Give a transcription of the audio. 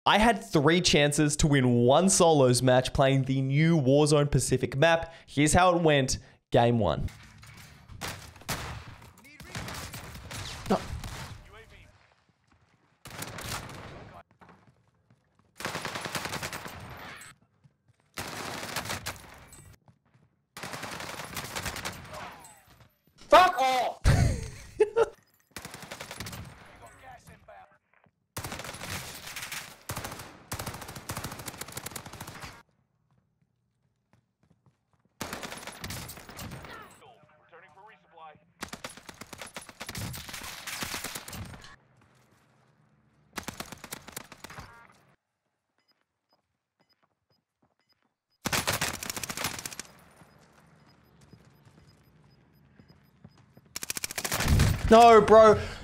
I had 3 chances to win 1 solos match playing the new Warzone Pacific map. Here's how it went. Game 1. No. Fuck off! No, bro.